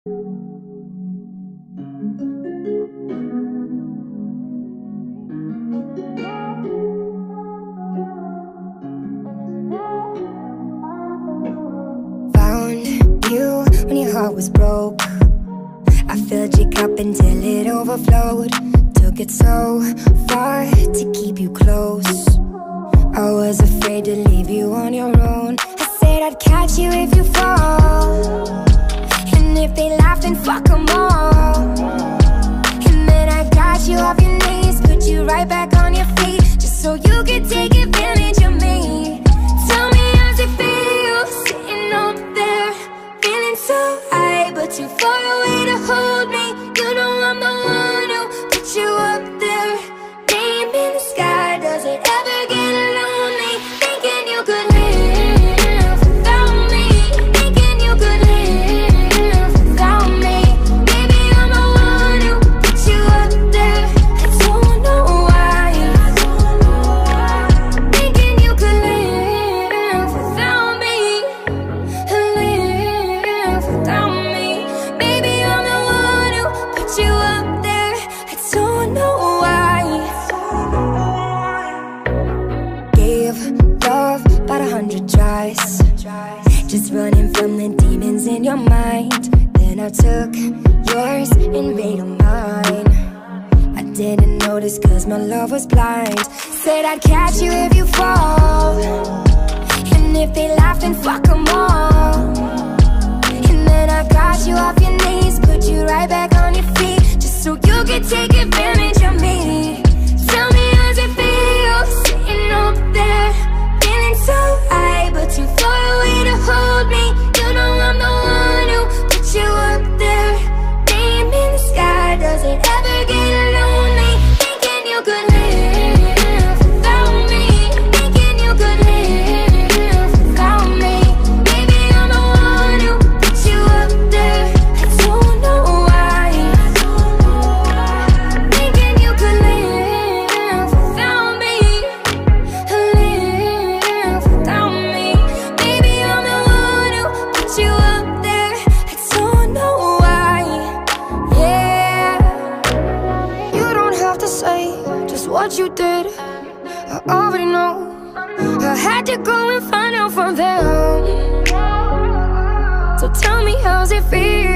Found you when your heart was broke. I filled your cup until it overflowed. Took it so far to keep you close. I was afraid to leave you on your own. I said I'd catch you if you fall, and if they laugh then fuck them all. And then I got you off your knees, put you right back on your feet, just so you could take advantage of me. Tell me how's it feel, sitting up there, feeling so high, but too far away to hold me. You know I'm the one who put you up there, name in the sky. Does it ever get lonely, thinking you could live without me, thinking you could live without me? Baby, I'm the one who put you up there. I don't know why, thinking you could live without me, live without me. Baby, I'm the one who put you up there. I don't know why. Gave love about 100 tries, just running from the demons in your mind. Then I took yours and made them mine. I didn't notice cause my love was blind. Said I'd catch you if you fall, and if they laugh then fuck them all. And then I got you off your knees, put you right back on your feet, just so you could take advantage of me. Tell me how's it feel, sitting up there, feeling so high, but too far away to hold me. You know I'm the one who put you up there, name in the sky. Does it ever get lonely, thinking you could live without me, thinking you could live without me? Baby, I'm the one who put you up there. I don't know why, thinking you could live without me, live without me. Baby, I'm the one who put you up there. I don't know why, yeah. You don't have to say just what you did, I already know. I had to go and find out from them. So tell me how's it feel,